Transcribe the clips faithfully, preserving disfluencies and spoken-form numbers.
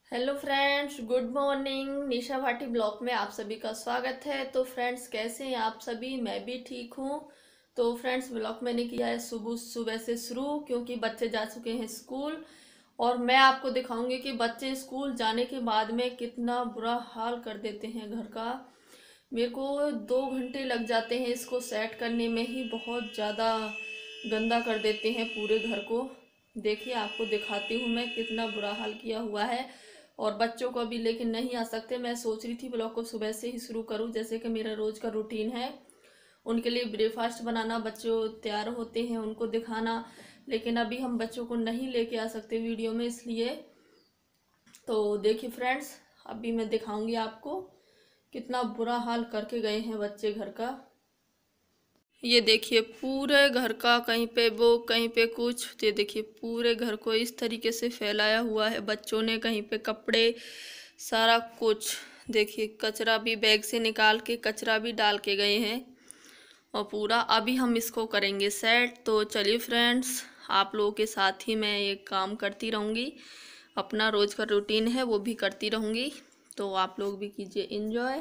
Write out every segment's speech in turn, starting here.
Hello friends, good morning. Nisha Bhati blog में आप सभी का स्वागत है। तो फ्रेंड्स, कैसे हैं आप सभी? मैं भी ठीक हूँ। तो फ्रेंड्स, ब्लॉग मैंने किया है सुबह सुबह से शुरू, क्योंकि बच्चे जा चुके हैं स्कूल। और मैं आपको दिखाऊंगी कि बच्चे स्कूल जाने के बाद में कितना बुरा हाल कर देते हैं घर का। मेरे को दो घंटे लग जाते हैं इसको सेट करने में ही, बहुत ज़्यादा गंदा कर देते हैं पूरे घर को। देखिए, आपको दिखाती हूँ मैं कितना बुरा हाल किया हुआ है। और बच्चों को अभी लेकिन नहीं आ सकते। मैं सोच रही थी ब्लॉग को सुबह से ही शुरू करूँ, जैसे कि मेरा रोज़ का रूटीन है। उनके लिए ब्रेकफास्ट बनाना, बच्चों तैयार होते हैं उनको दिखाना। लेकिन अभी हम बच्चों को नहीं लेके आ सकते वीडियो में, इसलिए। तो देखिए फ्रेंड्स, अभी मैं दिखाऊंगी आपको कितना बुरा हाल करके गए हैं बच्चे घर का। ये देखिए, पूरे घर का कहीं पे वो कहीं पे कुछ। ये देखिए, पूरे घर को इस तरीके से फैलाया हुआ है बच्चों ने। कहीं पे कपड़े, सारा कुछ। देखिए, कचरा भी बैग से निकाल के कचरा भी डाल के गए हैं। और पूरा अभी हम इसको करेंगे सेट। तो चलिए फ्रेंड्स, आप लोगों के साथ ही मैं ये काम करती रहूँगी। अपना रोज़ का रूटीन है वो भी करती रहूँगी। तो आप लोग भी कीजिए एंजॉय।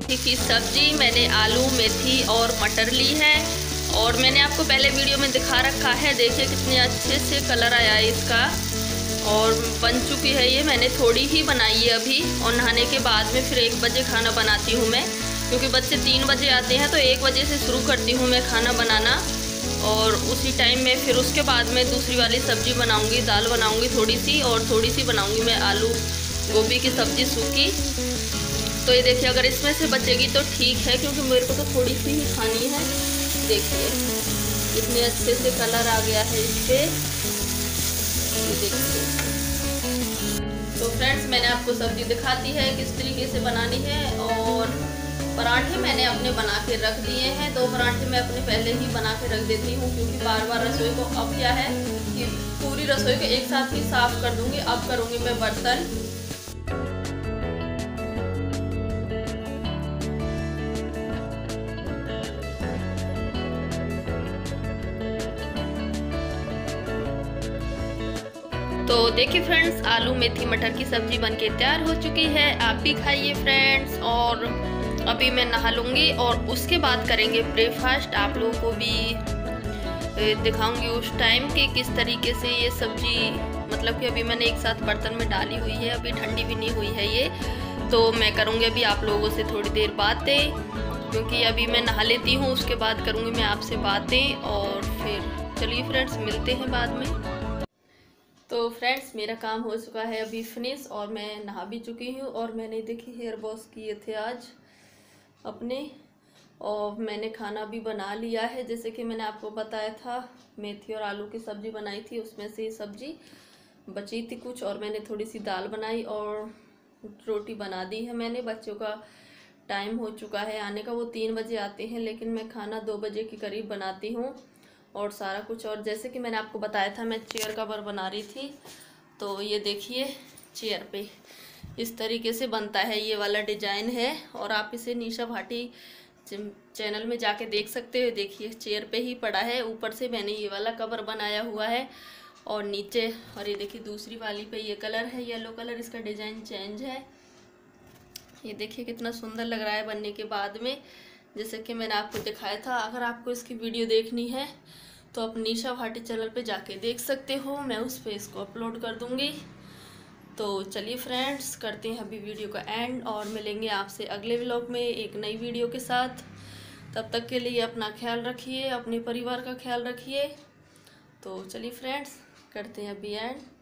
मेथी की सब्जी। मैंने आलू, मेथी और मटर ली है और मैंने आपको पहले वीडियो में दिखा रखा है। देखिए कितने अच्छे से कलर आया है इसका और बन चुकी है ये। मैंने थोड़ी ही बनाई है अभी और नहाने के बाद में फिर एक बजे खाना बनाती हूँ मैं, क्योंकि बच्चे तीन बजे आते हैं तो एक बजे से शुरू करती हूँ मैं खाना बनाना और उसी टाइम में फिर उसके बाद में दूसरी वाली सब्ज़ी बनाऊँगी, दाल बनाऊँगी थोड़ी सी और थोड़ी सी बनाऊँगी मैं आलू गोभी की सब्ज़ी सूखी। तो ये देखिए अगर इसमें से बचेगी तो ठीक है, क्योंकि मेरे को तो थोड़ी सी ही खानी है। देखिए इतने अच्छे से कलर आ गया है इस पे, देखिए। तो फ्रेंड्स मैंने आपको सब्जी दिखाती है किस तरीके से बनानी है। और पराठे मैंने अपने बना के रख दिए हैं। दो पराठे मैं अपने पहले ही बना के रख देती हूँ, क्योंकि बार बार रसोई को अब क्या है कि पूरी रसोई को एक साथ ही साफ कर दूंगी। अब करूँगी मैं बर्तन। तो देखिए फ्रेंड्स, आलू मेथी मटर की सब्जी बनके तैयार हो चुकी है। आप भी खाइए फ्रेंड्स। और अभी मैं नहा लूँगी और उसके बाद करेंगे ब्रेकफास्ट। आप लोगों को भी दिखाऊंगी उस टाइम कि किस तरीके से ये सब्जी, मतलब कि अभी मैंने एक साथ बर्तन में डाली हुई है, अभी ठंडी भी नहीं हुई है ये। तो मैं करूँगी अभी आप लोगों से थोड़ी देर बातें, क्योंकि अभी मैं नहा लेती हूँ, उसके बाद करूँगी मैं आपसे बातें। और फिर चलिए फ्रेंड्स मिलते हैं बाद में। तो फ्रेंड्स मेरा काम हो चुका है अभी फिनिश और मैं नहा भी चुकी हूँ। और मैंने देखी हेयर वॉश किए थे आज अपने, और मैंने खाना भी बना लिया है। जैसे कि मैंने आपको बताया था मेथी और आलू की सब्ज़ी बनाई थी, उसमें से सब्ज़ी बची थी कुछ और मैंने थोड़ी सी दाल बनाई और रोटी बना दी है मैंने। बच्चों का टाइम हो चुका है आने का, वो तीन बजे आते हैं, लेकिन मैं खाना दो बजे के करीब बनाती हूँ और सारा कुछ। और जैसे कि मैंने आपको बताया था मैं चेयर कवर बना रही थी, तो ये देखिए चेयर पे इस तरीके से बनता है, ये वाला डिजाइन है। और आप इसे निशा भाटी चैनल में जाके देख सकते हो। देखिए चेयर पे ही पड़ा है, ऊपर से मैंने ये वाला कवर बनाया हुआ है और नीचे, और ये देखिए दूसरी वाली पे ये कलर है येलो कलर, इसका डिजाइन चेंज है। ये देखिए कितना सुंदर लग रहा है बनने के बाद में, जैसे कि मैंने आपको दिखाया था। अगर आपको इसकी वीडियो देखनी है तो आप निशा भाटी चैनल पे जाके देख सकते हो, मैं उस पे इसको अपलोड कर दूंगी। तो चलिए फ्रेंड्स करते हैं अभी वीडियो का एंड और मिलेंगे आपसे अगले व्लॉग में एक नई वीडियो के साथ। तब तक के लिए अपना ख्याल रखिए, अपने परिवार का ख्याल रखिए। तो चलिए फ्रेंड्स करते हैं अभी एंड।